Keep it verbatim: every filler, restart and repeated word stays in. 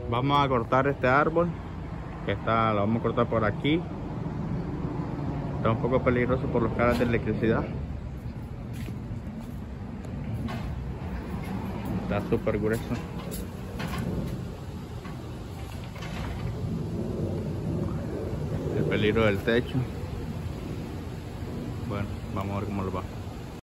Vamos a cortar este árbol que está, lo vamos a cortar por aquí. Está un poco peligroso por los cables de electricidad. Está súper grueso. El peligro del techo. Bueno, vamos a ver cómo lo va.